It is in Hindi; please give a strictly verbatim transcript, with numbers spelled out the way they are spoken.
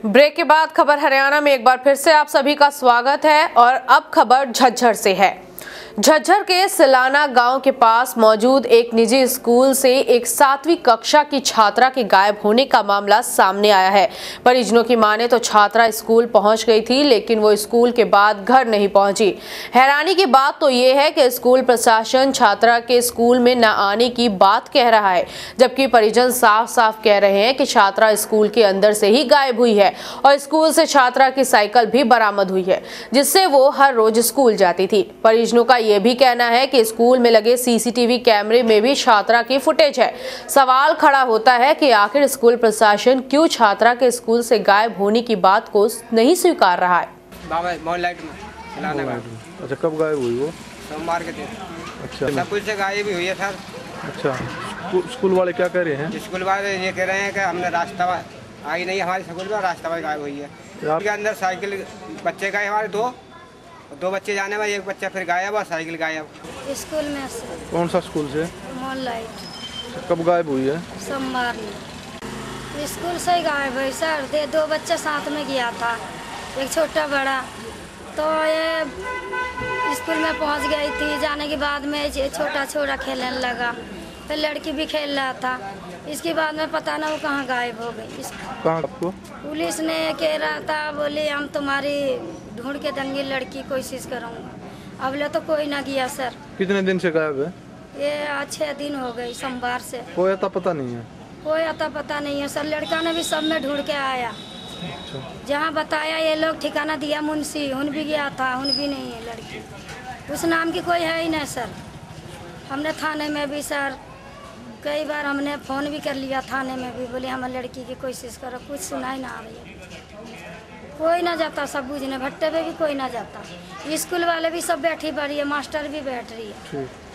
ब्रेक के बाद खबर हरियाणा में एक बार फिर से आप सभी का स्वागत है और अब खबर झज्जर से है। झज्जर के सिलाना गांव के पास मौजूद एक निजी स्कूल से एक सातवीं कक्षा की छात्रा के गायब होने का मामला सामने आया है। परिजनों की माने तो छात्रा स्कूल पहुंच गई थी, लेकिन वो स्कूल के बाद घर नहीं पहुंची। हैरानी की बात तो ये है कि स्कूल प्रशासन छात्रा के स्कूल में न आने की बात कह रहा है, जबकि परिजन साफ साफ कह रहे हैं कि छात्रा स्कूल के अंदर से ही गायब हुई है और स्कूल से छात्रा की साइकिल भी बरामद हुई है, जिससे वो हर रोज स्कूल जाती थी। परिजनों का ये भी कहना है कि स्कूल में लगे सीसीटीवी कैमरे में भी छात्रा की फुटेज है। सवाल खड़ा होता है कि आखिर स्कूल प्रशासन क्यों छात्रा के स्कूल से गायब होने की बात को नहीं स्वीकार रहा है। अच्छा, कब गायब हुई वो? सोमवार के दिन। अच्छा, स्कूल से गायब हुई है सर। अच्छा, स्कूल वाले क्या कह रहे हैं? स्कूल वाले ये कह रहे हैं कि हमने रास्ता आई नहीं, हमारे स्कूल में रास्ता में गायब हुई है। के अंदर साइकिल बच्चे गए हमारे दो दो बच्चे जाने में, एक बच्चा फिर गायब और साइकिल गायब। स्कूल में से। कौन सा स्कूल से? लाइट। कब गायब हुई है? सोमवार में। स्कूल से ही गायब हुई सर। दे दो बच्चे साथ में गया था, एक छोटा बड़ा। तो ये स्कूल में पहुंच गई थी। जाने के बाद में छोटा छोटा खेलने लगा, फिर लड़की भी खेल रहा था। इसके बाद में पता ना वो कहाँ गायब हो गई। कहाँ आपको? पुलिस ने कह रहा था, बोली हम तुम्हारी ढूंढ के देंगे लड़की, कोशिश करूँगा। अब ले तो कोई ना गया सर। कितने दिन से गायब है? ये छः दिन हो गई, सोमवार से। कोई आता पता नहीं है? कोई आता पता नहीं है सर। लड़का ने भी सब में ढूंढ के आया। अच्छा। जहाँ बताया ये लोग ठिकाना दिया मुंशी, उन भी गया था, उन भी नहीं है लड़की। उस नाम की कोई है ही नहीं सर। हमने थाने में भी सर कई बार हमने फ़ोन भी कर लिया, थाने में भी बोले हमें लड़की की कोशिश करो, कुछ सुनाई ना आ रही है। कोई ना जाता, सब बुझने भट्टे पे भी कोई ना जाता। स्कूल वाले भी सब बैठी पड़ी है, मास्टर भी बैठ रही है।